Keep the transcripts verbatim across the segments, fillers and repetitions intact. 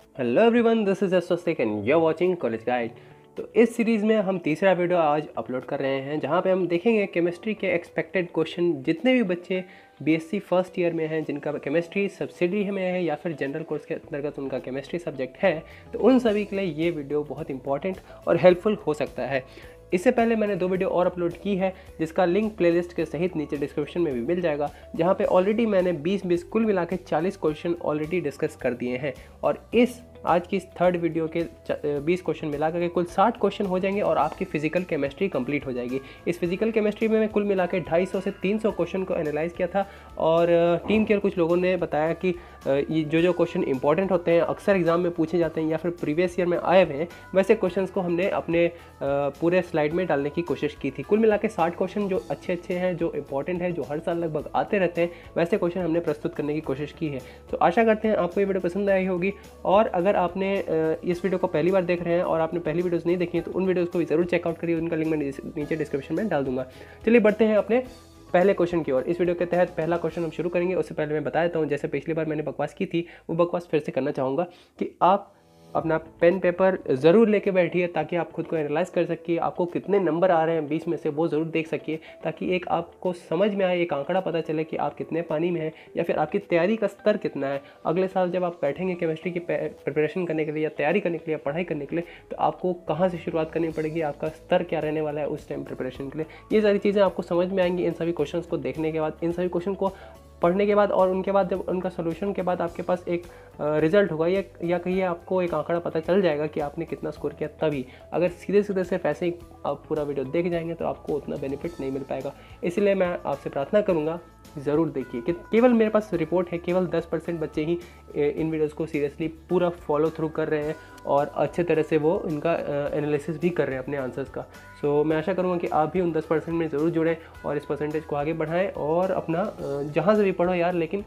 Hello everyone, this is Swastik and you are watching college guide. तो इस series में हम तीसरा वीडियो आज अपलोड कर रहे हैं, जहां पे हम देखेंगे केमिस्ट्री के एक्सपेक्टेड क्वेश्चन। जितने भी बच्चे बीएससी फर्स्ट ईयर में हैं, जिनका केमिस्ट्री सब्सिडरी में है या फिर जनरल कोर्स के अंतर्गत उनका केमिस्ट्री सब्जेक्ट है, तो उन सभी के लिए ये वीडियो बहुत इंपॉर्टेंट और हेल्पफुल हो सकता है। इससे पहले मैंने दो वीडियो और अपलोड की है, जिसका लिंक प्लेलिस्ट के सहित नीचे डिस्क्रिप्शन में भी मिल जाएगा, जहां पे ऑलरेडी मैंने बीस बीस कुल मिला के चालीस क्वेश्चन ऑलरेडी डिस्कस कर दिए हैं। और इस आज की इस थर्ड वीडियो के बीस क्वेश्चन मिला करके कुल साठ क्वेश्चन हो जाएंगे और आपकी फिजिकल केमिस्ट्री कंप्लीट हो जाएगी। इस फिजिकल केमिस्ट्री में मैं कुल मिला के ढाई सौ से तीन सौ क्वेश्चन को एनालाइज किया था, और टीम के कुछ लोगों ने बताया कि ये जो जो क्वेश्चन इंपॉर्टेंट होते हैं, अक्सर एग्जाम में पूछे जाते हैं या फिर प्रीवियस ईयर में आए हुए हैं, वैसे क्वेश्चन को हमने अपने पूरे स्लाइड में डालने की कोशिश की थी। कुल मिला के साठ क्वेश्चन जो अच्छे अच्छे हैं, जो इंपॉर्टेंट है, जो हर साल लगभग आते रहते हैं, वैसे क्वेश्चन हमने प्रस्तुत करने की कोशिश की है। तो आशा करते हैं आपको ये वीडियो पसंद आई होगी। और अगर आपने इस वीडियो को पहली बार देख रहे हैं और आपने पहली वीडियोस नहीं देखी हैं, तो उन वीडियोस को भी जरूर चेकआउट करिए। उनका लिंक मैं नीचे डिस्क्रिप्शन में डाल दूंगा। चलिए बढ़ते हैं अपने पहले क्वेश्चन की ओर। इस वीडियो के तहत पहला क्वेश्चन हम शुरू करेंगे। उससे पहले मैं बता देता हूँ, जैसे पिछली बार मैंने बकवास की थी, वो बकवास फिर से करना चाहूँगा कि आप अपना पेन पेपर ज़रूर लेके बैठिए, ताकि आप खुद को एनालाइज कर सकिए। आपको कितने नंबर आ रहे हैं बीस में से, वो ज़रूर देख सकिए, ताकि एक आपको समझ में आए, एक आंकड़ा पता चले कि आप कितने पानी में हैं या फिर आपकी तैयारी का स्तर कितना है। अगले साल जब आप बैठेंगे केमिस्ट्री की प्रिपरेशन करने के लिए या तैयारी करने के लिए या पढ़ाई करने के लिए, तो आपको कहाँ से शुरुआत करनी पड़ेगी, आपका स्तर क्या रहने वाला है उस टाइम प्रिपरेशन के लिए। ये सारी चीज़ें आपको समझ में आएंगी इन सभी क्वेश्चन को देखने के बाद, इन सभी क्वेश्चन को पढ़ने के बाद, और उनके बाद जब उनका सोल्यूशन के बाद आपके पास एक रिजल्ट होगा या या कहिए आपको एक आंकड़ा पता चल जाएगा कि आपने कितना स्कोर किया। तभी अगर सीधे सीधे सिर्फ ऐसे ही आप पूरा वीडियो देख जाएंगे तो आपको उतना बेनिफिट नहीं मिल पाएगा। इसलिए मैं आपसे प्रार्थना करूंगा, ज़रूर देखिए कि केवल मेरे पास रिपोर्ट है, केवल दस परसेंट बच्चे ही इन वीडियोज़ को सीरियसली पूरा फॉलो थ्रू कर रहे हैं और अच्छे तरह से वो इनका एनालिसिस भी कर रहे हैं अपने आंसर्स का। सो मैं आशा करूँगा कि आप भी उन दस परसेंट में ज़रूर जुड़ें और इस परसेंटेज को आगे बढ़ाएं और अपना जहाँ से भी पढ़ो यार, लेकिन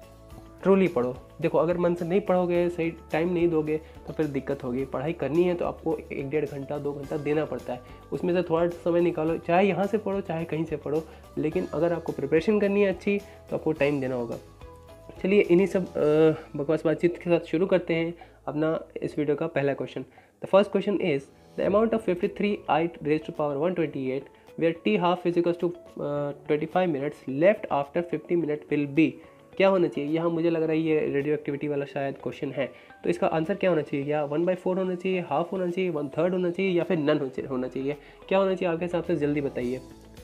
ट्रूली पढ़ो। देखो, अगर मन से नहीं पढ़ोगे, सही टाइम नहीं दोगे, तो फिर दिक्कत होगी। पढ़ाई करनी है तो आपको एक डेढ़ घंटा दो घंटा देना पड़ता है, उसमें से थोड़ा समय निकालो, चाहे यहाँ से पढ़ो चाहे कहीं से पढ़ो, लेकिन अगर आपको प्रिपरेशन करनी है अच्छी तो आपको टाइम देना होगा। चलिए इन्हीं सब बकवास बातचीत के साथ शुरू करते हैं अपना इस वीडियो का पहला question. The first question is the amount of fifty three I raise to power one twenty eight where T half is equals to twenty five minutes left after fifty minute will be. क्या होना चाहिए? यहाँ मुझे लग रहा है ये radio activity वाला शायद क्वेश्चन है, तो इसका आंसर क्या होना चाहिए? या वन बाई फोर होना चाहिए, हाफ होना चाहिए, वन थर्ड होना चाहिए, या फिर नन होना चाहिए? क्या होना चाहिए आपके हिसाब से? जल्दी बताइए।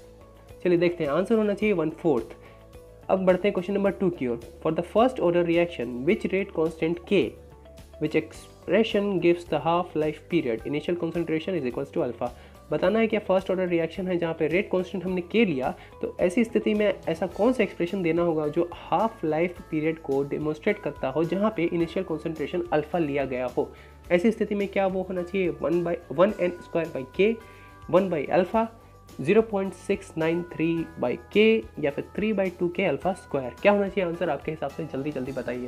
चलिए देखते हैं, आंसर होना चाहिए वन फोर्थ। अब बढ़ते हैं क्वेश्चन नंबर टू की ओर। For the first order reaction which rate constant K which expression gives the half life period initial concentration is equals to alpha. बताना है कि फर्स्ट ऑर्डर रिएक्शन है जहाँ पे रेट कांस्टेंट हमने के लिया, तो ऐसी स्थिति में ऐसा कौन सा एक्सप्रेशन देना होगा जो हाफ लाइफ पीरियड को डेमोन्स्ट्रेट करता हो, जहाँ पे इनिशियल कॉन्सेंट्रेशन अल्फा लिया गया हो। ऐसी स्थिति में क्या वो होना चाहिए? One by one N square by K, one by alpha, zero point six nine three by K, या फिर three by two K alpha square. क्या होना चाहिए आंसर आपके हिसाब से? जल्दी जल्दी बताइए।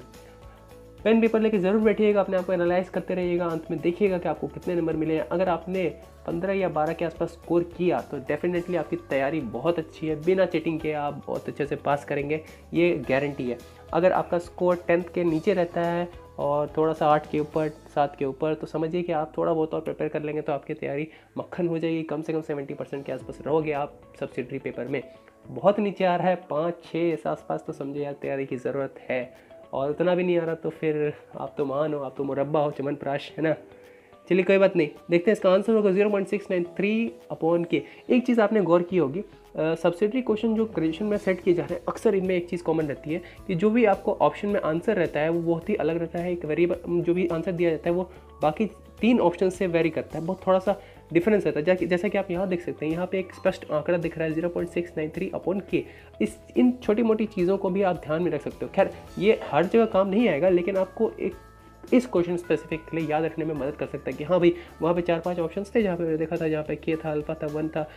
पेन पेपर लेके ज़रूर बैठिएगा, अपने आप को एनालाइज करते रहिएगा, अंत में देखिएगा कि आपको कितने नंबर मिले हैं। अगर आपने पंद्रह या बारह के आसपास स्कोर किया तो डेफिनेटली आपकी तैयारी बहुत अच्छी है, बिना चीटिंग के आप बहुत अच्छे से पास करेंगे, ये गारंटी है। अगर आपका स्कोर टेंथ के नीचे रहता है और थोड़ा सा आठ के ऊपर, सात के ऊपर, तो समझिए कि आप थोड़ा बहुत और प्रिपेयर कर लेंगे तो आपकी तैयारी मक्खन हो जाएगी। कम से कम सेवेंटी परसेंट के आसपास रहोगे आप सब्सिडरी पेपर में। बहुत नीचे आ रहा है, पाँच छः इस आसपास, तो समझिए यार तैयारी की ज़रूरत है। और उतना भी नहीं आ रहा तो फिर आप तो महान हो, आप तो मुरब्बा हो, चमनप्राश, है ना। चलिए कोई बात नहीं, देखते हैं इसका आंसर होगा zero point six nine three upon K. एक चीज़ आपने गौर की होगी, सब्सिडरी क्वेश्चन जो ग्रेजुएशन में सेट किए जा रहे हैं, अक्सर इनमें एक चीज़ कॉमन रहती है कि जो भी आपको ऑप्शन में आंसर रहता है वो बहुत ही अलग रहता है। एक वेरिएबल जो भी आंसर दिया जाता है वो बाकी तीन ऑप्शन से वेरी करता है, बहुत थोड़ा सा डिफरेंस रहता है। जैसा कि आप यहाँ देख सकते हैं, यहाँ पे एक स्पष्ट आंकड़ा दिख रहा है zero point six nine three upon K. इस इन छोटी मोटी चीज़ों को भी आप ध्यान में रख सकते हो। खैर ये हर जगह काम नहीं आएगा, लेकिन आपको एक इस क्वेश्चन स्पेसिफिक के लिए याद रखने में मदद कर सकता है कि हाँ भाई वहाँ पे चार पांच ऑप्शंस थे जहाँ पे मैंने देखा था, जहाँ पे के था, अल्फा था, वन था,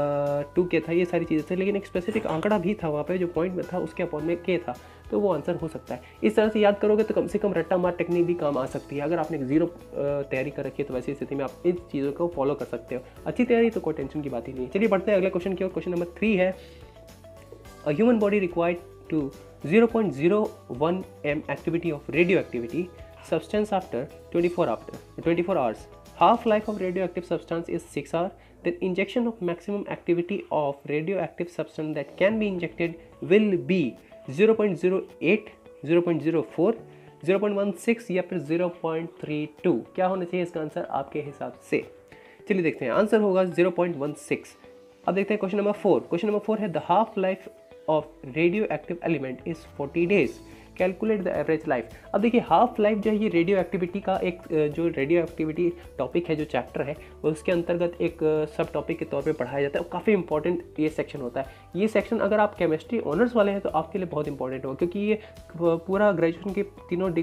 टू के था, ये सारी चीज़ें थी, लेकिन एक स्पेसिफिक आंकड़ा भी था वहाँ पे जो पॉइंट में था, उसके अपॉन में के था, तो वो आंसर हो सकता है। इस तरह से याद करोगे तो कम से कम रट्टा मार टेक्निक भी काम आ सकती है। अगर आपने जीरो तैयारी कर रखी है तो वैसी स्थिति में आप इन चीज़ों को फॉलो कर सकते हो। अच्छी तैयारी तो कोई टेंशन की बात ही नहीं है। चलिए बढ़ते हैं अगले क्वेश्चन की ओर। क्वेश्चन नंबर थ्री है, a human body required to zero point zero one m activity of radioactivity substance after twenty-four after twenty-four hours. Half life of radioactive substance is six hours. Then injection of maximum activity of radioactive substance that can be injected will be zero point zero eight, zero point zero four, zero point one six या फिर zero point three two. क्या होना चाहिए इसका answer आपके हिसाब से? चलिए देखते हैं, आंसर होगा zero point one six. अब देखते हैं question number four. Question number four है the half life of radioactive element is forty days. Calculate the average life. अब देखिए हाफ लाइफ जो है ये रेडियो एक्टिविटी का एक जो रेडियो एक्टिविटी टॉपिक है, जो चैप्टर है, उसके अंतर्गत एक सब टॉपिक के तौर पे पढ़ाया जाता है और काफ़ी इंपॉर्टेंट ये सेक्शन होता है. ये सेक्शन अगर आप केमिस्ट्री ऑनर्स वाले हैं तो आपके लिए बहुत इंपॉर्टेंट होगा, क्योंकि ये पूरा ग्रेजुएशन के तीनों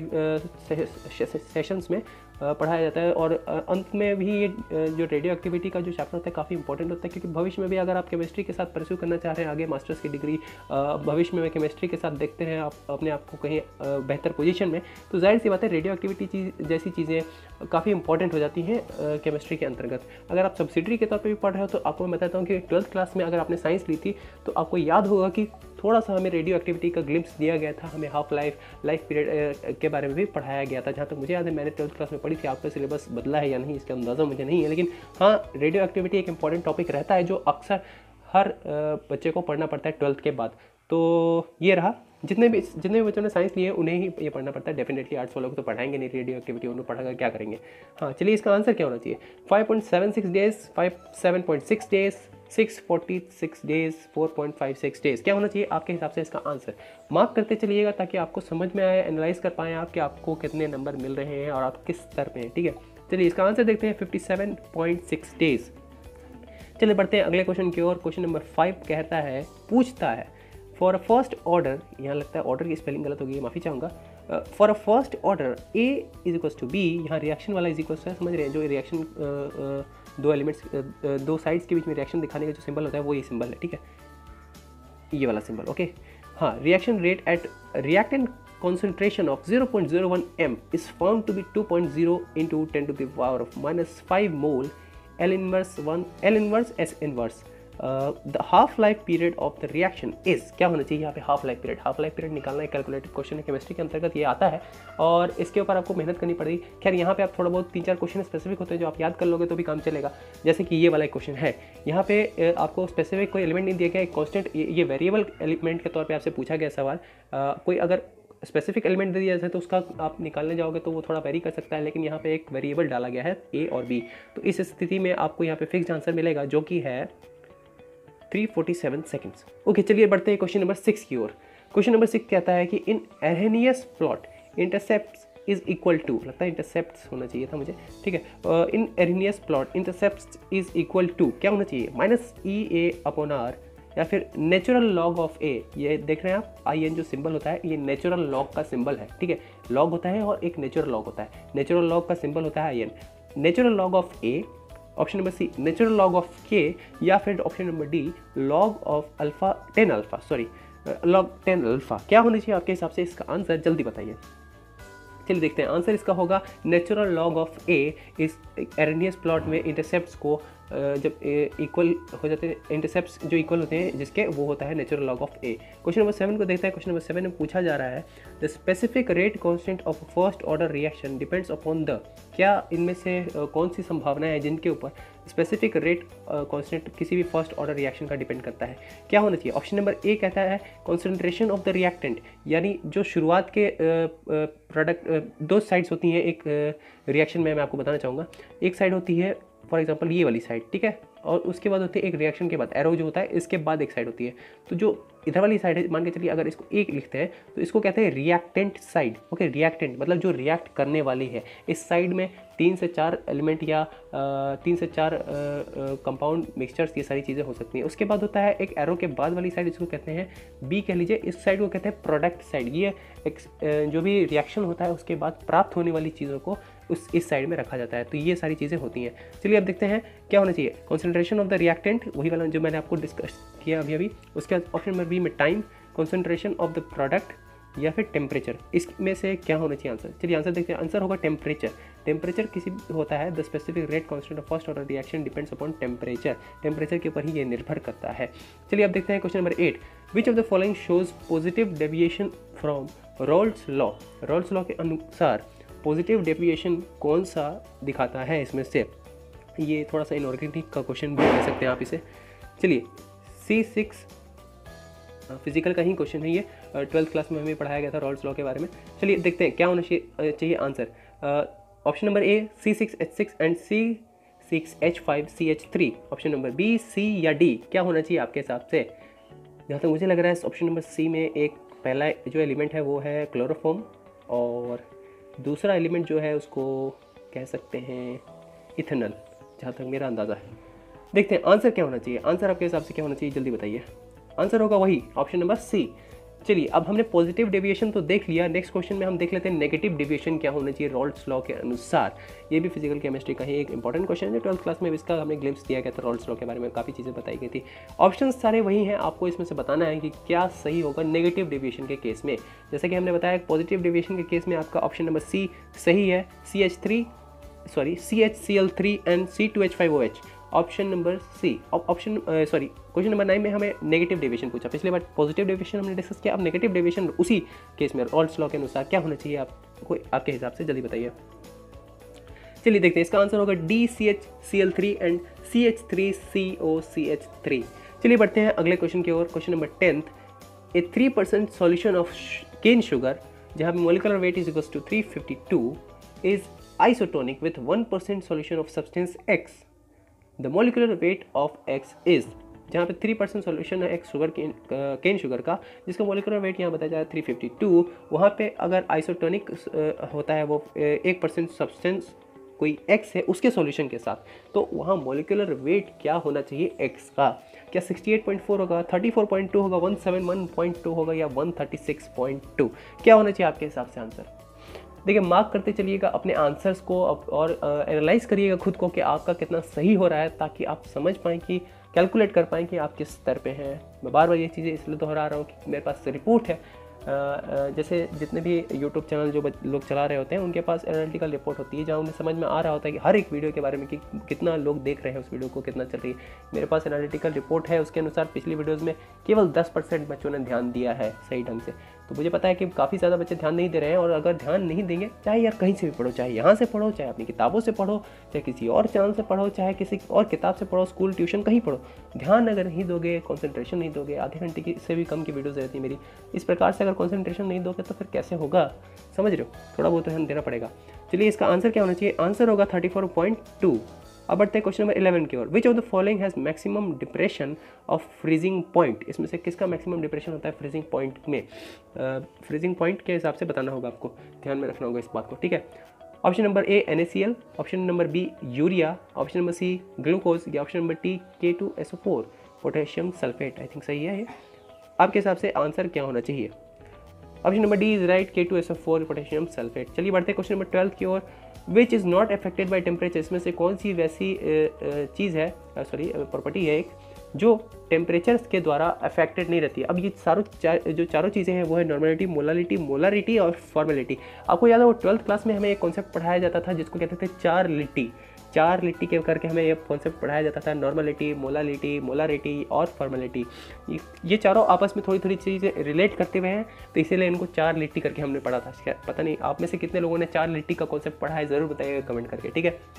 सेशंस में पढ़ाया जाता है और अंत में भी ये जो रेडियो एक्टिविटी का जो चैप्टर होता है काफ़ी इंपॉर्टेंट होता है, क्योंकि भविष्य में भी अगर आप केमिस्ट्री के साथ परस्यू करना चाह रहे हैं आगे मास्टर्स की डिग्री, भविष्य में केमिस्ट्री के साथ देखते हैं आप अपने आप को कहीं बेहतर पोजीशन में, तो जाहिर सी बात है रेडियो एक्टिविटी चीज़ जैसी चीज़ें काफ़ी इंपॉर्टेंट हो जाती हैं केमिस्ट्री के अंतर्गत. अगर आप सब्सिडरी के तौर पर भी पढ़ रहे हो तो आपको मैं बताता हूँ कि ट्वेल्थ क्लास में अगर आपने साइंस ली थी तो आपको याद होगा कि थोड़ा सा हमें रेडियो एक्टिविटी का ग्लिम्स दिया गया था, हमें हाफ लाइफ लाइफ पीरियड के बारे में भी पढ़ाया गया था. जहाँ तक मुझे याद है मैंने ट्वेल्थ क्लास में पढ़ी थी. आपका सिलेबस बदला है या नहीं इसका अंदाज़ा मुझे नहीं है, लेकिन हाँ रेडियो एक्टिविटी एक इंपॉर्टेंट टॉपिक रहता है जो अक्सर हर बच्चे को पढ़ना पड़ता है ट्वेल्थ के बाद. तो ये रहा, जितने भी जितने भी बच्चों ने साइंस लिए उन्हें ही ये पढ़ना पड़ता है. डेफिनेटली आर्ट्स वालों को तो पढ़ाएंगे नहीं रेडियो एक्टिविटी, उन्हें पढ़ाकर क्या करेंगे. हाँ चलिए इसका आंसर क्या होना चाहिए? Five point seven six days, five seven point six days, six forty six days, four point five six days. क्या होना चाहिए आपके हिसाब से इसका आंसर? मार्क करते चलिएगा ताकि आपको समझ में आए, एनालाइज कर पाएँ आप कि आपको कितने नंबर मिल रहे हैं और आप किस स्तर पे हैं. ठीक है, चलिए इसका आंसर देखते हैं fifty seven point six days. चलिए बढ़ते हैं अगले क्वेश्चन की ओर. क्वेश्चन नंबर फाइव कहता है, पूछता है फॉर अ फर्स्ट ऑर्डर, यहाँ लगता है ऑर्डर की स्पेलिंग गलत होगी, माफ़ी चाहूँगा. For a first order A is equals to B, यहाँ रिएक्शन वाला इज इक्वल्स, समझ रहे हैं, जो रिएक्शन दो एलिमेंट्स दो साइड्स के बीच में रिएक्शन दिखाने का जो सिंबल होता है वो ये सिंबल है. ठीक है, ये वाला सिंबल. ओके हाँ, reaction rate at reactant concentration of zero point zero one m is found to be two point zero into ten to the power of minus five mole L inverse one L inverse S inverse. Uh, the half life period of the reaction is, क्या होना चाहिए यहाँ पे? Half life period. Half life period निकालना एक calculated question है, chemistry के अंतर्गत ये आता है और इसके ऊपर आपको मेहनत करनी पड़ेगी. खैर यहाँ पे आप थोड़ा बहुत तीन चार क्वेश्चन स्पेसिफिक होते हैं जो आप याद कर लोगे तो भी काम चलेगा. जैसे कि ये वाला एक क्वेश्चन है, यहाँ पे आपको स्पेसिफिक कोई एलिमेंट नहीं दिया गया, एक कॉन्स्टेंट, ये वेरिएबल एलिमेंट के तौर पर आपसे पूछा गया सवाल. कोई अगर स्पेसिफिक एलिमेंट दे दिया जाए तो उसका आप निकालने जाओगे तो वो थोड़ा वेरी कर सकता है, लेकिन यहाँ पे एक वेरिएबल डाला गया है ए और बी, तो इस स्थिति में आपको यहाँ पे फिक्स्ड आंसर मिलेगा जो कि है three forty seven seconds. Okay चलिए बढ़ते हैं क्वेश्चन नंबर सिक्स की ओर. क्वेश्चन नंबर सिक्स कहता है कि in Arrhenius plot intercept is equal to, लगता है इंटरसेप्ट होना चाहिए था मुझे. ठीक है, in Arrhenius plot intercept is equal to क्या होना चाहिए? Minus E A upon R या फिर नेचुरल लॉग ऑफ ए. ये देख रहे हैं आप, आई एन जो सिंबल होता है ये नेचुरल लॉग का सिंबल है. ठीक है, लॉग होता है और एक नेचुरल लॉग होता है. नेचुरल लॉग का सिंबल होता है I N. Natural log of A, option number C natural log of K, या फिर option number D log of alpha ten alpha sorry log ten alpha. क्या होना चाहिए आपके हिसाब से इसका आंसर? जल्दी बताइए. चलिए देखते हैं, आंसर इसका होगा नेचुरल लॉग ऑफ ए. इस एरहेनियस प्लॉट में इंटरसेप्ट्स को जब इक्वल हो जाते हैं, इंटरसेप्ट्स जो इक्वल होते हैं जिसके, वो होता है natural log of A. Question number seven को देखते हैं. क्वेश्चन नंबर सेवन में पूछा जा रहा है the specific rate constant of first order reaction depends upon the, क्या इनमें से कौन सी संभावनाएं हैं जिनके ऊपर स्पेसिफिक रेट कांस्टेंट किसी भी फर्स्ट ऑर्डर रिएक्शन का डिपेंड करता है? क्या होना चाहिए? ऑप्शन नंबर ए कहता है कॉन्सेंट्रेशन ऑफ द रिएक्टेंट, यानी जो शुरुआत के प्रोडक्ट, दो साइड्स होती हैं एक रिएक्शन में, मैं आपको बताना चाहूँगा. एक साइड होती है फॉर एग्जांपल ये वाली साइड, ठीक है, और उसके बाद होती है एक रिएक्शन के बाद एरो जो होता है, इसके बाद एक साइड होती है. तो जो इधर वाली साइड है, मान के चलिए अगर इसको एक लिखते हैं तो इसको कहते हैं रिएक्टेंट साइड. ओके, रिएक्टेंट मतलब जो रिएक्ट करने वाली है. इस साइड में तीन से चार एलिमेंट या आ, तीन से चार कंपाउंड मिक्सचर्स, ये सारी चीज़ें हो सकती हैं. उसके बाद होता है एक एरो के बाद वाली साइड, इसको कहते हैं बी कह लीजिए. इस साइड को कहते हैं प्रोडक्ट साइड. ये एक जो भी रिएक्शन होता है उसके बाद प्राप्त होने वाली चीज़ों को उस इस साइड में रखा जाता है. तो ये सारी चीज़ें होती हैं. चलिए अब देखते हैं क्या होना चाहिए. कॉन्सेंट्रेशन ऑफ द रिएक्टेंट, वही वाला जो मैंने आपको डिस्कस किया अभी अभी. उसके बाद ऑप्शन नंबर बी में time, concentration of the product, या फिर टेम्परेचर. इसमें से क्या होना चाहिए आंसर? चलिए आंसर देखते हैं. आंसर होगा टेम्परेचर. टेम्परेचर किसी होता है the specific rate constant of first order reaction depends upon temperature. Temperature के ऊपर ही ये निर्भर करता है. चलिए अब देखते हैं question number eight. Which of the following shows positive deviation from Raoult's law. Raoult's law के अनुसार पॉजिटिव डेविएशन कौन सा दिखाता है इसमें से? ये थोड़ा सा इनऑर्गेनिक का क्वेश्चन भी कह सकते हैं आप इसे। चलिए सी सिक्स फिजिकल का ही क्वेश्चन है ये, ट्वेल्थ क्लास में हमें पढ़ाया गया था रॉल्स लॉ के बारे में। चलिए देखते हैं क्या होना चाहिए चाहिए answer. Option number A C six H six and C six H five C H three. Option number B C या डी, क्या होना चाहिए आपके हिसाब से? जहाँ तक मुझे लग रहा है ऑप्शन नंबर सी में एक पहला जो एलिमेंट है वो है क्लोरोफॉर्म, और दूसरा एलिमेंट जो है उसको कह सकते हैं इथेनॉल, जहाँ तक मेरा अंदाज़ा है। देखते हैं आंसर क्या होना चाहिए। आंसर आपके हिसाब से क्या होना चाहिए, जल्दी बताइए। आंसर होगा वही ऑप्शन नंबर सी। चलिए अब हमने पॉजिटिव डेविएशन तो देख लिया, नेक्स्ट क्वेश्चन में हम देख लेते हैं नेगेटिव डेविएशन क्या होना चाहिए रॉल्स लॉ के अनुसार। ये भी फिजिकल केमिस्ट्री का ही एक इंपॉर्टेंट क्वेश्चन है, ट्वेल्थ क्लास में इसका हमें ग्लिम्स दिया गया था, रॉल्स लॉ के बारे में काफ़ी चीज़ें बताई गई थी। ऑप्शन सारे वही हैं, आपको इसमें से बताना है कि क्या सही होगा नेगेटिव डेविएशन के केस में। जैसे कि हमने बताया पॉजिटिव डेविएशन के केस में आपका ऑप्शन नंबर सी सही है, C H three sorry C H C L three and C two H five O H. Option number C. Option sorry question number nine में हमें नेगेटिव डेविएशन पूछा, पिछले बार पॉजिटिव डेविएशन हमने discuss किया, अब नेगेटिव डेविएशन उसी case में रॉल्स लॉ के अनुसार क्या होना चाहिए आपको आपके हिसाब से, जल्दी बताइए। चलिए देखते हैं, इसका आंसर होगा D C H C L three and C H three C O C H three. चलिए बढ़ते हैं अगले क्वेश्चन की ओर। Question number tenth, a three percent solution of cane sugar जहाँ पे molecular weight is equals to three fifty two is isotonic with one percent solution of substance X. The molecular weight of X is, जहाँ पे three percent solution है X sugar केन केन sugar का, जिसका molecular weight यहाँ बताया जाए three fifty to. वहाँ पे अगर आइसोटोनिक होता है वो एक परसेंट सब्सटेंस कोई एक्स है उसके सॉल्यूशन के साथ, तो वहाँ मोलिकुलर वेट क्या होना चाहिए एक्स का? क्या सिक्सटी एट पॉइंट फोर होगा, थर्टी फोर पॉइंट टू होगा, one seven one point two होगा या one thirty six point two? क्या होना चाहिए आपके हिसाब से आंसर? देखिए मार्क करते चलिएगा अपने आंसर्स को और एनालाइज करिएगा खुद को कि आपका कितना सही हो रहा है, ताकि आप समझ पाएँ कि कैलकुलेट कर पाएँ कि आप किस स्तर पे हैं। मैं बार बार ये चीज़ें इसलिए दोहरा रहा हूँ कि मेरे पास रिपोर्ट है, जैसे जितने भी यूट्यूब चैनल जो लोग चला रहे होते हैं उनके पास एनालिटिकल रिपोर्ट होती है, जहाँ उन्हें समझ में आ रहा होता है कि हर एक वीडियो के बारे में कि कितना लोग देख रहे हैं उस वीडियो को, कितना चल रही है। मेरे पास एनालिटिकल रिपोर्ट है, उसके अनुसार पिछली वीडियोज़ में केवल दस परसेंट बच्चों ने ध्यान दिया है सही ढंग से। तो मुझे पता है कि काफ़ी ज़्यादा बच्चे ध्यान नहीं दे रहे हैं, और अगर ध्यान नहीं देंगे, चाहे यार कहीं से भी पढ़ो, चाहे यहाँ से पढ़ो, चाहे अपनी किताबों से पढ़ो, चाहे किसी और चैनल से पढ़ो, चाहे किसी और किताब से पढ़ो, स्कूल ट्यूशन कहीं पढ़ो, ध्यान अगर नहीं दोगे, कंसंट्रेशन नहीं दोगे, आधे घंटे की से भी कम की वीडियोज़ रहती है मेरी, इस प्रकार से अगर कंसंट्रेशन नहीं दोगे तो फिर कैसे होगा, समझ रहे हो? थोड़ा बहुत ध्यान देना पड़ेगा। चलिए इसका आंसर क्या होना चाहिए? आंसर होगा थर्टी फोर पॉइंट टू। अब बढ़ते हैं क्वेश्चन नंबर इलेवन की ओर। Which of the following has maximum depression of freezing point? इसमें से किसका मैक्सिमम डिप्रेशन होता है फ्रीजिंग पॉइंट में? फ्रीजिंग uh, पॉइंट के हिसाब से बताना होगा आपको, ध्यान में रखना होगा इस बात को, ठीक है। Option number A N A C L, option number B urea, option number C glucose, या option number T K two S O four potassium sulphate. I think सही है ये। आपके हिसाब से आंसर क्या होना चाहिए? Option number D is right, K two S O four potassium sulphate. चलिए बढ़ते हैं क्वेश्चन नंबर ट्वेल्थ की ओर। Which is not affected by temperature? इसमें से कौन सी वैसी चीज़ है, सॉरी प्रॉपर्टी है एक, जो टेम्परेचर के द्वारा अफेक्टेड नहीं रहती है? अब ये सारों चार जो चारों चीज़ें हैं वो है नॉर्मलिटी, मोलालिटी, मोलारिटी और फॉर्मेलिटी। आपको याद है वो ट्वेल्थ क्लास में हमें एक कॉन्सेप्ट पढ़ाया जाता था जिसको कहते थे चार लिट्टी। चार लिट्टी के करके हमें ये कॉन्सेप्ट पढ़ाया जाता था, नॉर्मलिटी, मोलालिटी, मोलारिटी और फॉर्मेलिटी। ये चारों आपस में थोड़ी थोड़ी चीज़ें रिलेट करते हुए हैं, तो इसीलिए इनको चार लिट्टी करके हमने पढ़ा था। पता नहीं आप में से कितने लोगों ने चार लिट्टी का कॉन्सेप्ट पढ़ा है, ज़रूर बताइएगा कमेंट करके, ठीक है।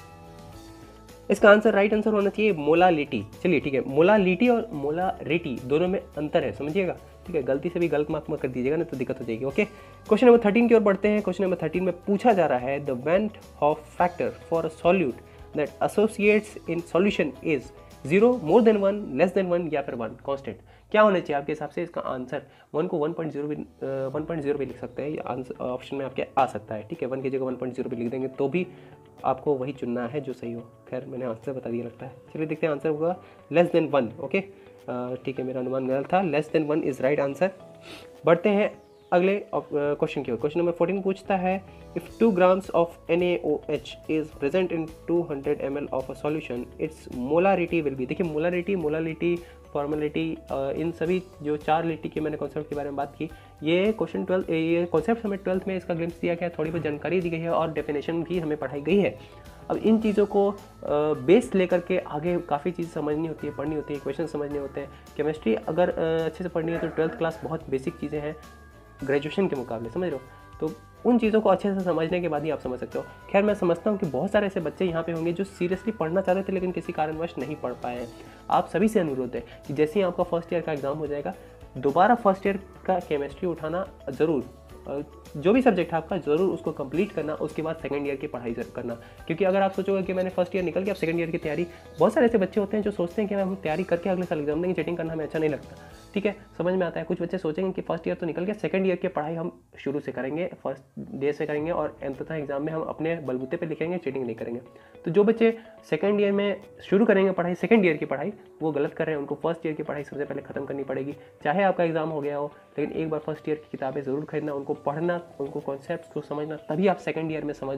इसका आंसर राइट आंसर होना चाहिए मोलालिटी। चलिए ठीक है, मोलालिटी और मोलारिटी दोनों में अंतर है, समझिएगा, ठीक है। गलती से भी गलत मार्क मत कर दीजिएगा ना तो दिक्कत हो जाएगी, ओके। क्वेश्चन नंबर थर्टीन की ओर बढ़ते हैं। क्वेश्चन नंबर थर्टीन में पूछा जा रहा है the van't Hoff factor for a solute that associates in solution is zero, more than one, less than one या फिर वन कांस्टेंट। क्या होना चाहिए आपके हिसाब से इसका आंसर? वन को वन पॉइंट जीरो भी वन पॉइंट जीरो भी लिख सकते हैं, आंसर ऑप्शन में आपके आ सकता है, ठीक है। वन की जगह वन पॉइंट जीरो भी लिख देंगे तो भी आपको वही चुनना है जो सही हो। खैर मैंने आंसर बता दिया लगता है। चलिए देखते हैं, आंसर होगा लेस देन वन, ओके, ठीक है, मेरा अनुमान गलत था, less than one is right answer. बढ़ते हैं अगले क्वेश्चन की ओर। क्वेश्चन नंबर फोर्टीन पूछता है if two grams of N A O H is present in two hundred M L of a solution its molarity will be. देखिए molarity, molality, formality, इन सभी जो चार लिट्टी की मैंने कॉन्सेप्ट के बारे में बात की, ये क्वेश्चन ट्वेल्थ ये कॉन्सेप्ट हमें ट्वेल्थ में इसका ग्लिम्स दिया गया, थोड़ी बहुत जानकारी दी गई है और डेफिनेशन भी हमें पढ़ाई गई है। अब इन चीज़ों को बेस लेकर के आगे काफ़ी चीज़ समझनी होती है, पढ़नी होती है, क्वेश्चन समझने होते हैं। केमिस्ट्री अगर अच्छे से पढ़नी है तो ट्वेल्थ क्लास बहुत बेसिक चीज़ें हैं ग्रेजुएशन के मुकाबले, समझ रहे हो। तो उन चीज़ों को अच्छे से समझने के बाद ही आप समझ सकते हो। खैर मैं समझता हूँ कि बहुत सारे ऐसे बच्चे यहाँ पे होंगे जो सीरियसली पढ़ना चाह रहे थे लेकिन किसी कारणवश नहीं पढ़ पाए हैं। आप सभी से अनुरोध है कि जैसे ही आपका फर्स्ट ईयर का एग्ज़ाम हो जाएगा, दोबारा फर्स्ट ईयर का केमिस्ट्री उठाना ज़रूर, जो भी सब्जेक्ट है आपका ज़रूर उसको कंप्लीट करना, उसके बाद सेकंड ईयर की पढ़ाई करना। क्योंकि अगर आप सोचोगे कि मैंने फर्स्ट ईयर निकल के अब सेकंड ईयर की तैयारी, बहुत सारे ऐसे बच्चे होते हैं जो सोचते हैं कि हम तैयारी करके अगले साल एग्जाम देंगे, चीटिंग करना हमें अच्छा नहीं लगता। ठीक है, समझ में आता है। कुछ बच्चे सोचेंगे कि फर्स्ट ईयर तो निकल गया, सेकंड ईयर की पढ़ाई हम शुरू से करेंगे, फर्स्ट डे से करेंगे और अंततः एग्जाम में हम अपने बलबूते पे लिखेंगे, चीटिंग नहीं करेंगे। तो जो बच्चे सेकंड ईयर में शुरू करेंगे पढ़ाई, सेकंड ईयर की पढ़ाई, वो गलत कर रहे हैं। उनको फर्स्ट ईयर की पढ़ाई सबसे पहले खत्म करनी पड़ेगी, चाहे आपका एग्जाम हो गया हो, लेकिन एक बार फर्स्ट ईयर की किताबें ज़रूर खरीदना, उनको पढ़ना, उनको कॉन्सेप्ट्स को समझना, तभी आप सेकंड ईयर में समझ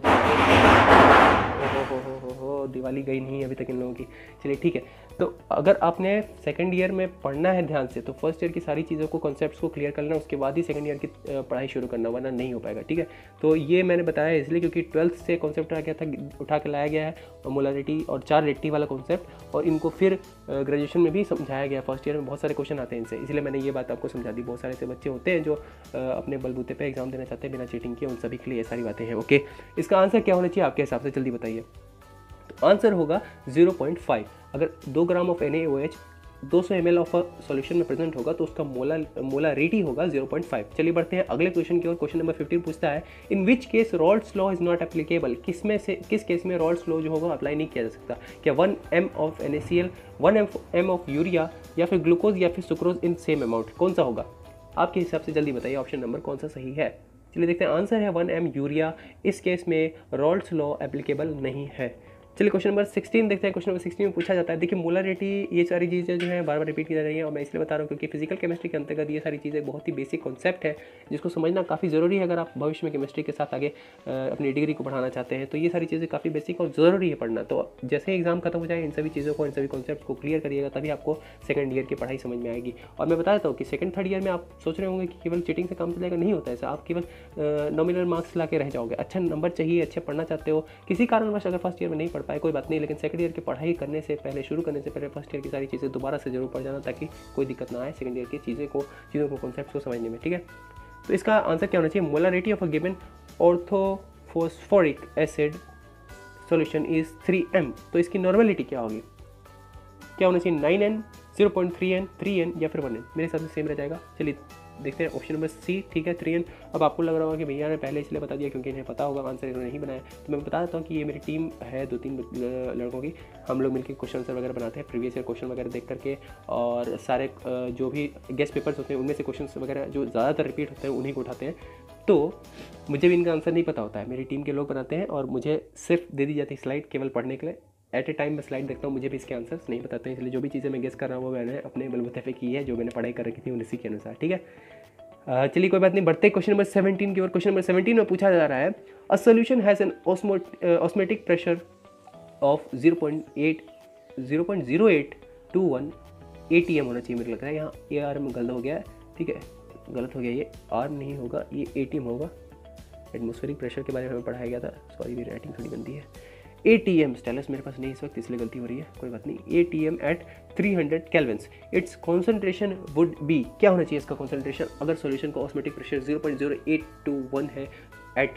जाओगे। हो हो हो हो हो दिवाली गई नहीं अभी तक इन लोगों की। चलिए ठीक है, तो अगर आपने सेकंड ईयर में पढ़ना है ध्यान से, तो फर्स्ट ईयर की सारी चीज़ों को, कॉन्सेप्ट्स को क्लियर कर लेना, उसके बाद ही सेकंड ईयर की पढ़ाई शुरू करना, वरना नहीं हो पाएगा। ठीक है, तो ये मैंने बताया इसलिए क्योंकि ट्वेल्थ से कॉन्सेप्ट आ गया था, उठा के लाया गया है मोलरिटी और चार रेट्टी वाला कॉन्सेप्ट, और इनको फिर ग्रेजुएशन में भी समझाया गया। फर्स्ट ईयर में बहुत सारे क्वेश्चन आते हैं इनसे, इसलिए मैंने ये बात आपको समझा दी। बहुत सारे ऐसे बच्चे होते हैं जो अपने बलबूते पे एग्जाम देना चाहते हैं बिना चीटिंग किए, उन सभी के लिए ये सारी बातें हैं। ओके, इसका आंसर क्या होना चाहिए आपके हिसाब से, जल्दी बताइए। तो आंसर होगा ज़ीरो पॉइंट फाइव। अगर दो gram of N A O H दो सौ एम एल ऑफ सॉल्यूशन में प्रेजेंट होगा तो उसका मोला मोलारिटी होगा ज़ीरो पॉइंट फाइव। चलिए बढ़ते हैं अगले क्वेश्चन की ओर। क्वेश्चन नंबर फिफ्टीन पूछता है, in which case Raoult's law is not applicable. किस में से किस केस में रॉल्स लॉ जो होगा अप्लाई नहीं किया जा सकता। क्या one M of N A C L, one M M of urea, या फिर ग्लूकोज या फिर सुक्रोज इन सेम अमाउंट, कौन सा होगा आपके हिसाब से, जल्दी बताइए ऑप्शन नंबर कौन सा सही है। चलिए देखते हैं, आंसर है वन एम यूरिया। इस केस में रॉल्स लॉ एप्लीकेबल नहीं है। चलिए क्वेश्चन नंबर सिक्सटीन देखते हैं। क्वेश्चन नंबर सिक्सटीन में पूछा जाता है, देखिए मोलारिटी, ये सारी चीज़ें जो है बार बार रिपीट की जा रही है और मैं इसलिए बता रहा हूँ क्योंकि फिजिकल केमिस्ट्री के अंतर्गत ये सारी चीज़ें बहुत ही बेसिक कॉन्सेप्ट है जिसको समझना काफ़ी ज़रूरी है। अगर आप भविष्य में केमिस्ट्री के साथ आगे अपनी डिग्री को बढ़ाना चाहते हैं तो ये सारी चीज़ें काफ़ी बेसिक और ज़रूरी है पढ़ना। तो जैसे ही एग्जाम खत्म हो जाए इन सभी चीज़ों को, इन सभी कॉन्सेप्ट को क्लियर करिएगा, तभी आपको सेकंड ईयर की पढ़ाई समझ में आएगी। और मैं बता देता हूँ कि सेकंड थर्ड ईयर में आप सोच रहे होंगे कि केवल चीटिंग से काम चलेगा, नहीं होता ऐसा। आप केवल नॉमिनल मार्क्स ला के रह जाओगे। अच्छा नंबर चाहिए, अच्छे पढ़ना चाहते हो, किसी कारणवश अगर फर्स्ट ईयर में नहीं पढ़ पाए कोई बात नहीं, लेकिन सेकंड ईयर की पढ़ाई करने से पहले, शुरू करने से पहले फर्स्ट ईयर की सारी चीज़ें दोबारा से जरूर पढ़ जाना ताकि कोई दिक्कत ना आए सेकंड ईयर की चीज़ें को चीज़ों को कॉन्सेप्ट्स को समझने में। ठीक है, तो इसका आंसर क्या होना चाहिए, molarity of a given orthophosphoric acid solution is three M. तो इसकी नॉर्मेलिटी क्या होगी, क्या होना चाहिए, nine N, zero point three N, three N या फिर वन एन। मेरे हिसाब से सेम रह जाएगा। चलिए देखते हैं ऑप्शन नंबर सी, ठीक है थ्री एन। अब आपको लग रहा होगा कि भैया ने पहले इसलिए बता दिया क्योंकि इन्हें पता होगा, आंसर इन्होंने नहीं बनाया। तो मैं बता देता हूँ कि ये मेरी टीम है दो तीन लड़कों की, हम लोग मिलकर क्वेश्चन आंसर वगैरह बनाते हैं प्रीवियस ईयर क्वेश्चन वगैरह देख करके, और सारे जो भी गेस्ट पेपर्स होते हैं उनमें से क्वेश्चन वगैरह जो ज़्यादातर रिपीट होते हैं उन्हीं को उठाते हैं। तो मुझे भी इनका आंसर नहीं पता होता है, मेरी टीम के लोग बनाते हैं और मुझे सिर्फ दे दी जाती है स्लाइड केवल पढ़ने के लिए। एट ए टाइम मैं स्लाइड देखता हूँ, मुझे भी इसके आंसर्स नहीं बताते हैं, इसलिए जो भी चीज़ें मैं गेस कर रहा हूँ वो मैंने अपने बलबूते पे की है, जो मैंने पढ़ाई कर रखी थी उसी के अनुसार। ठीक है, चलिए कोई बात नहीं, बढ़ते क्वेश्चन नंबर सेवनटीन की ओर। क्वेश्चन नंबर सेवनटीन में पूछा जा रहा है, a solution has an osmotic pressure of zero point eight zero point zero eight two one A T M होना चाहिए। मेरे लग रहा है यहाँ ए आर में गलत हो गया है। ठीक है, गलत हो गया, ये आर नहीं होगा, ये ए टी एम होगा। एटमॉस्फेरिक प्रेशर के बारे में हमें पढ़ाया गया था, सॉरी मेरी राइटिंग थोड़ी गंदी है। ए टी एम स्टेलस मेरे पास नहीं इस वक्त, इसलिए गलती हो रही है, कोई बात नहीं। A T M at three hundred kelvins, its concentration would be, क्या होना चाहिए इसका कॉन्सेंट्रेशन अगर सॉल्यूशन का osmotic pressure zero point zero eight two one है एट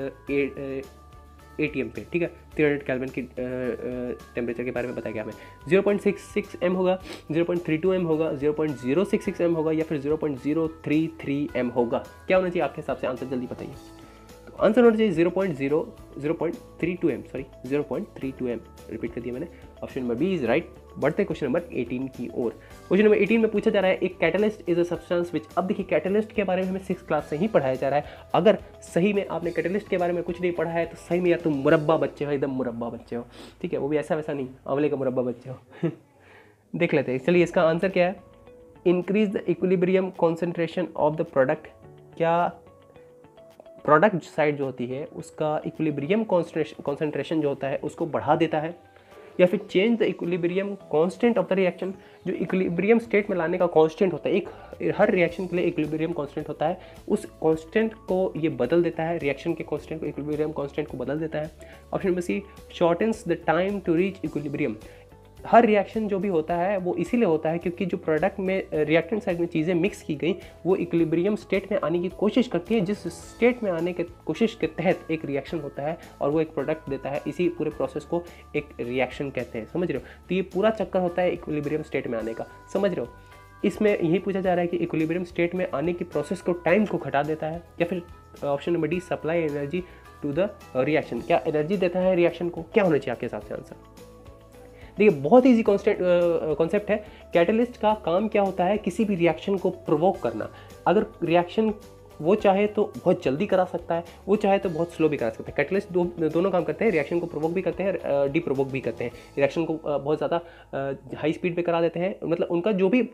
ए टी एम पे। ठीक है, थ्री हंड्रेड केल्विन की टेम्परेचर के बारे में बताया गया हमें। Zero point six six M होगा, zero point three two M होगा, zero point zero six six M होगा या फिर zero point zero three three M होगा। क्या होना चाहिए आपके हिसाब से, आंसर जल्दी बताइए। आंसर होना चाहिए zero point zero zero point three two M, sorry zero point three two M, repeat कर दिया मैंने। Option number B is right. बढ़ते हैं क्वेश्चन नंबर एटीन की ओर। क्वेश्चन नंबर एटीन में पूछा जा रहा है, एक catalyst is a substance which, अब देखिए कैटलिस्ट के बारे में हमें सिक्स क्लास से ही पढ़ाया जा रहा है। अगर सही में आपने कैटलिस्ट के बारे में कुछ नहीं पढ़ा है तो सही में यार तुम मुरब्बा बच्चे हो, एकदम मुरब्बा बच्चे हो। ठीक है, वो भी ऐसा वैसा नहीं, आंवले का मुरब्बा बच्चे हो। देख लेते हैं, चलिए इसका आंसर क्या है, increase the equilibrium concentration of the product. क्या प्रोडक्ट साइड जो होती है उसका इक्विलिब्रियम कॉन्सेंट्रेशन जो होता है उसको बढ़ा देता है, या फिर change the equilibrium constant of the reaction. जो इक्विलिब्रियम स्टेट में लाने का कांस्टेंट होता है, एक हर रिएक्शन के लिए इक्विलिब्रियम कांस्टेंट होता है, उस कांस्टेंट को ये बदल देता है, रिएक्शन के कांस्टेंट को, इक्विलिब्रियम कांस्टेंट को बदल देता है। Option number C, shortens the time to reach equilibrium. हर रिएक्शन जो भी होता है वो इसीलिए होता है क्योंकि जो प्रोडक्ट में रिएक्टेंट साइड में चीज़ें मिक्स की गई वो इक्विलिब्रियम स्टेट में आने की कोशिश करती है, जिस स्टेट में आने के कोशिश के तहत एक रिएक्शन होता है और वो एक प्रोडक्ट देता है। इसी पूरे प्रोसेस को एक रिएक्शन कहते हैं, समझ रहे हो। तो ये पूरा चक्कर होता है इक्विलिब्रियम स्टेट में आने का, समझ रहे हो। इसमें यही पूछा जा रहा है कि इक्विलिब्रियम स्टेट में आने की प्रोसेस को, टाइम को घटा देता है, या फिर option number D supply energy to the reaction, क्या एनर्जी देता है रिएक्शन को, क्या होना चाहिए आपके हिसाब से आंसर। देखिए बहुत ईजी कॉन्सेप्ट है। कैटलिस्ट का काम क्या होता है, किसी भी रिएक्शन को प्रोवोक करना। अगर रिएक्शन वो चाहे तो बहुत जल्दी करा सकता है, वो चाहे तो बहुत स्लो भी करा सकता है। कैटलिस्ट दो दोनों काम करते हैं, रिएक्शन को प्रोवोक भी करते हैं, डी प्रोवोक भी करते हैं। रिएक्शन को बहुत ज़्यादा हाई स्पीड पे करा देते हैं, मतलब उनका जो भी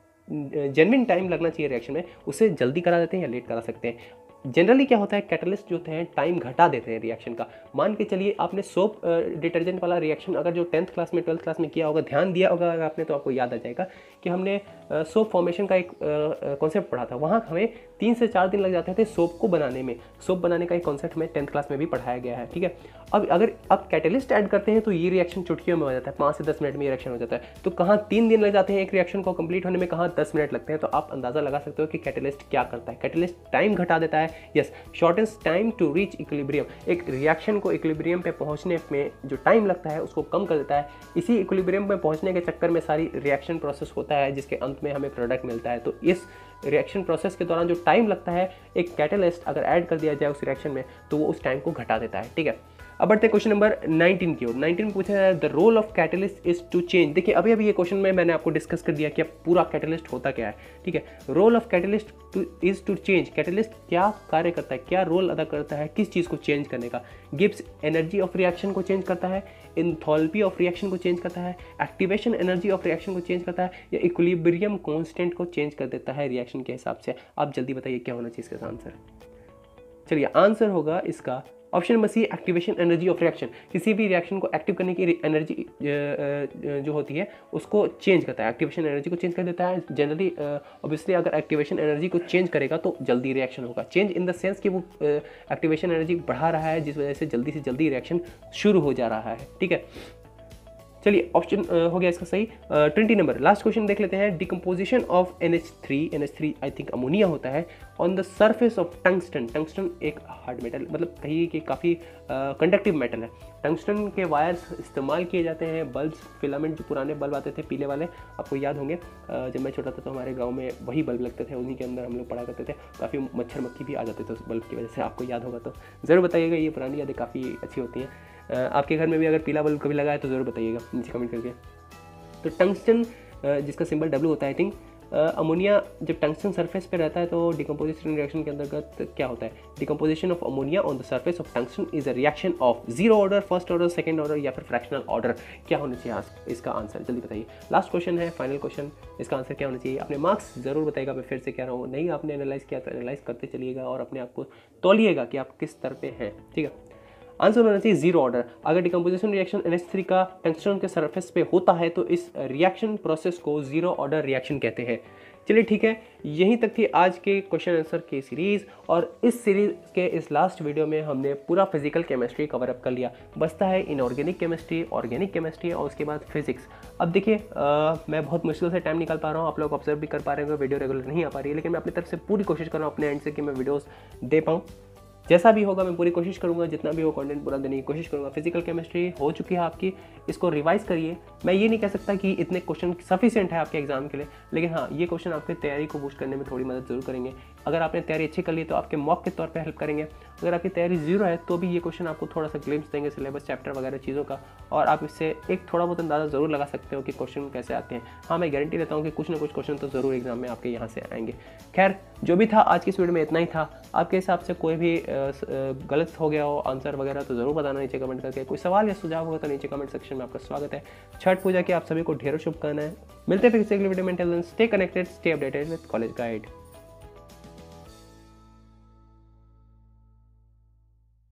जेन्युइन टाइम लगना चाहिए रिएक्शन में उससे जल्दी करा देते हैं या लेट करा सकते हैं। जनरली क्या होता है, कैटलिस्ट जो होते हैं टाइम घटा देते हैं रिएक्शन का। मान के चलिए आपने सोप डिटर्जेंट वाला रिएक्शन अगर जो टेंथ क्लास में ट्वेल्थ क्लास में किया होगा, ध्यान दिया होगा अगर आपने, तो आपको याद आ जाएगा कि हमने सोप फॉर्मेशन का एक कॉन्सेप्ट पढ़ा था। वहाँ हमें तीन से चार दिन लग जाते थे सोप को बनाने में। सोप बनाने का एक कॉन्सेप्ट हमें टेंथ क्लास में भी पढ़ाया गया है, ठीक है। अब अगर आप कैटलिस्ट ऐड करते हैं तो ये रिएक्शन चुटकियों में हो जाता है, पाँच से दस मिनट में ये रिएक्शन हो जाता है। तो कहाँ तीन दिन लग जाते हैं एक रिएक्शन को कंप्लीट होने में, कहाँ दस मिनट लगते हैं। तो आप अंदाज़ा लगा सकते हो कि कैटलिस्ट क्या करता है। कैटलिस्ट टाइम घटा देता है, yes, shortens time to reach equilibrium. एक रिएक्शन को इक्विलिब्रियम पे पहुंचने में जो टाइम लगता है उसको कम कर देता है। इसी इक्विलिब्रियम में पहुंचने के चक्कर में सारी रिएक्शन प्रोसेस होता है जिसके अंत में हमें प्रोडक्ट मिलता है। तो इस रिएक्शन प्रोसेस के दौरान जो टाइम लगता है, एक कैटलिस्ट अगर ऐड कर दिया जाए उस रिएक्शन में तो वो उस टाइम को घटा देता है, ठीक है। अब बढ़ते हैं क्वेश्चन नंबर नाइनटीन की ओर। नाइनटीन में पूछा है the role of catalyst is to change. देखिए अभी अभी ये क्वेश्चन में मैंने आपको डिस्कस कर दिया कि पूरा कैटलिस्ट होता क्या है, ठीक है। Role of catalyst is to change. Catalyst क्या कार्य करता है, क्या रोल अदा करता है किस चीज़ को चेंज करने का। गिब्स एनर्जी ऑफ रिएक्शन को चेंज करता है, इंथैल्पी ऑफ रिएक्शन को चेंज करता है, एक्टिवेशन एनर्जी ऑफ रिएक्शन को चेंज करता है, या इक्विलिब्रियम कांस्टेंट को चेंज कर देता है रिएक्शन के हिसाब से। आप जल्दी बताइए क्या होना चाहिए इसका आंसर। चलिए आंसर होगा इसका option number C, activation energy of reaction. किसी भी रिएक्शन को एक्टिव करने की एनर्जी जो होती है उसको चेंज करता है, एक्टिवेशन एनर्जी को चेंज कर देता है। जनरली ऑब्वियसली अगर एक्टिवेशन एनर्जी को चेंज करेगा तो जल्दी रिएक्शन होगा। चेंज इन द सेंस कि वो एक्टिवेशन एनर्जी बढ़ा रहा है जिस वजह से जल्दी से जल्दी रिएक्शन शुरू हो जा रहा है, ठीक है। चलिए ऑप्शन हो गया इसका सही। ट्वेंटी नंबर लास्ट क्वेश्चन देख लेते हैं। Decomposition of N H three, N H three I think ammonia होता है, on the surface of tungsten. Tungsten एक हार्ड मेटल, मतलब कहिए कि काफ़ी कंडक्टिव मेटल है। टंगस्टन के वायर्स इस्तेमाल किए जाते हैं, बल्ब्स, फिलामेंट, जो पुराने बल्ब आते थे पीले वाले, आपको याद होंगे। जब मैं छोटा था तो हमारे गांव में वही बल्ब लगते थे, उन्हीं के अंदर हम लोग पढ़ा करते थे। काफ़ी मच्छर मक्खी भी आ जाते थे उस बल्ब की वजह से, आपको याद होगा तो ज़रूर बताइएगा। ये पुरानी यादें काफ़ी अच्छी होती हैं। आपके घर में भी अगर पीला बल्ब कभी लगा है तो ज़रूर बताइएगा नीचे कमेंट करके। तो टंगस्टन जिसका सिंबल डब्ल्यू होता है, आई थिंक अमोनिया जब टंगस्टन सरफेस पे रहता है तो डिकम्पोजिशन रिएक्शन के अंतर्गत क्या होता है। Decomposition of ammonia on the surface of tungsten is a reaction of zero order, first order, second order या फिर फ्रैक्शनल ऑर्डर। क्या होना चाहिए इसका आंसर, जल्दी बताइए। लास्ट क्वेश्चन है, फाइनल क्वेश्चन, इसका आंसर क्या होना चाहिए। अपने मार्क्स जरूर बताइएगा, मैं फिर से कह रहा हूँ, नहीं आपने एनालाइज किया तो एनालाइज करते चलिएगा और अपने आप को तौलिएगा कि आप किस स्तर पे हैं, ठीक है। आंसर होना चाहिए जीरो ऑर्डर। अगर decomposition reaction N H three का टंगस्टन के सरफेस पे होता है तो इस रिएक्शन प्रोसेस को जीरो ऑर्डर रिएक्शन कहते हैं। चलिए ठीक है, यहीं तक थी आज के क्वेश्चन आंसर की सीरीज़, और इस सीरीज़ के इस लास्ट वीडियो में हमने पूरा फिजिकल केमिस्ट्री कवर अप कर लिया। बचता है इनऑर्गेनिक केमिस्ट्री, ऑर्गेनिक केमिस्ट्री और उसके बाद फिजिक्स। अब देखिए मैं बहुत मुश्किल से टाइम निकाल पा रहा हूँ, आप लोग ऑब्जर्व भी कर पा रहे होंगे, वीडियो रेगुलर नहीं आ पा रही है, लेकिन मैं अपनी तरफ से पूरी कोशिश कर रहा हूँ अपने एंड से कि मैं वीडियोज़ दे पाऊँ। जैसा भी होगा मैं पूरी कोशिश करूंगा, जितना भी हो कंटेंट पूरा देने की कोशिश करूंगा। फिजिकल केमिस्ट्री हो चुकी है आपकी, इसको रिवाइज करिए। मैं ये नहीं कह सकता कि इतने क्वेश्चन सफिशिएंट है आपके एग्जाम के लिए, लेकिन हाँ ये क्वेश्चन आपकी तैयारी को बूस्ट करने में थोड़ी मदद जरूर करेंगे। अगर आपने तैयारी अच्छी कर ली तो आपके मॉक के तौर पर हेल्प करेंगे। अगर आपकी तैयारी जीरो है तो भी ये क्वेश्चन आपको थोड़ा सा ग्लिम्स देंगे सिलेबस, चैप्टर वगैरह चीज़ों का, और आप इससे एक थोड़ा बहुत अंदाज़ा जरूर लगा सकते हो कि क्वेश्चन कैसे आते हैं। हाँ मैं गारंटी देता हूँ कि कुछ ना कुछ क्वेश्चन तो जरूर एग्जाम में आपके यहाँ से आएंगे। खैर जो भी था आज की इस वीडियो में इतना ही था। आपके हिसाब से कोई भी गलत हो गया हो आंसर वगैरह तो जरूर बताना नीचे कमेंट करके। कोई सवाल या सुझाव होगा तो नीचे कमेंट सेक्शन में आपका स्वागत है। छठ पूजा की आप सभी को ढेरों शुभकामनाएं। मिलते हैं फिर से अगली वीडियो में। Till then stay connected, stay updated with college guide.